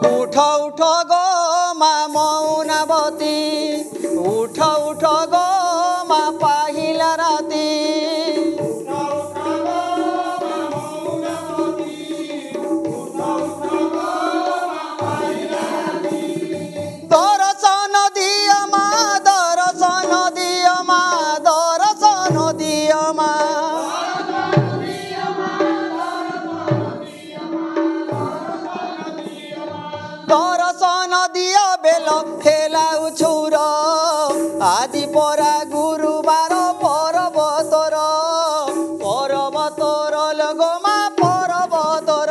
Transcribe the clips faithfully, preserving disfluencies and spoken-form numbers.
उठ उठ गो मा मौनावती उठ उठ गो मा पाहिला राती दर्शन दिया मा दर्शन दिया मा दर्शन दिया मा दर्शन दिया बेल खेला छुर आदि परा गुरुबार पर्वतर पर्वतर लगमा पर्वतर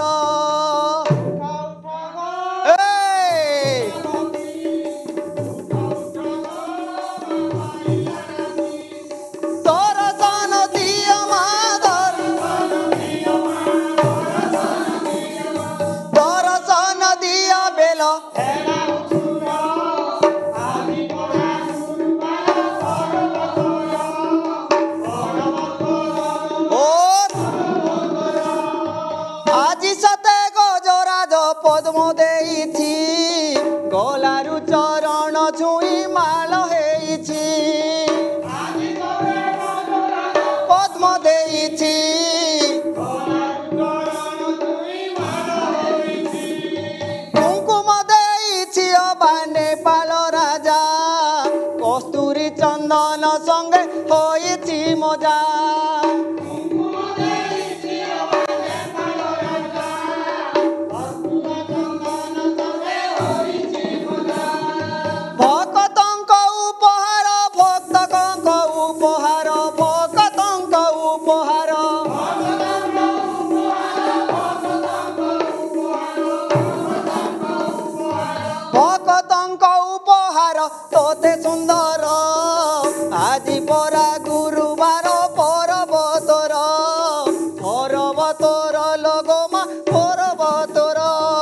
दर्शन दिया मा दर्शन दिया बेल पद्म देइछि गलारु चरण छुई माल हेइछि पद्म देइछि कुंकुम देइछि अबा नेपाल राजा कस्तूरी चंदन संगे होइछि मजा तोते सुंदर आदि परा गुरुबार पर्वतर पर्वतर लगमा पर्वतर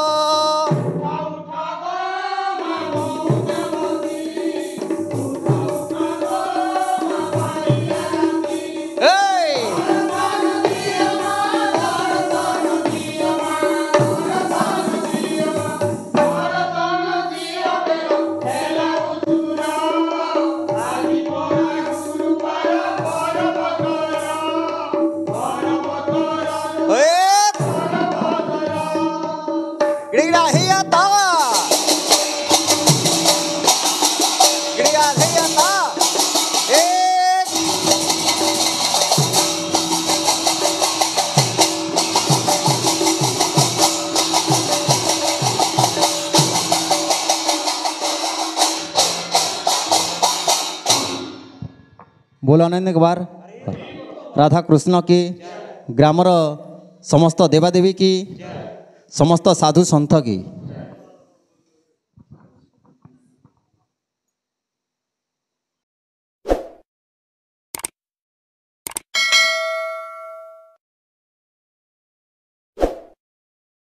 बोलो अनन्य बार राधा कृष्ण की ग्रामर समस्त देवादेवी की समस्त साधु संत की।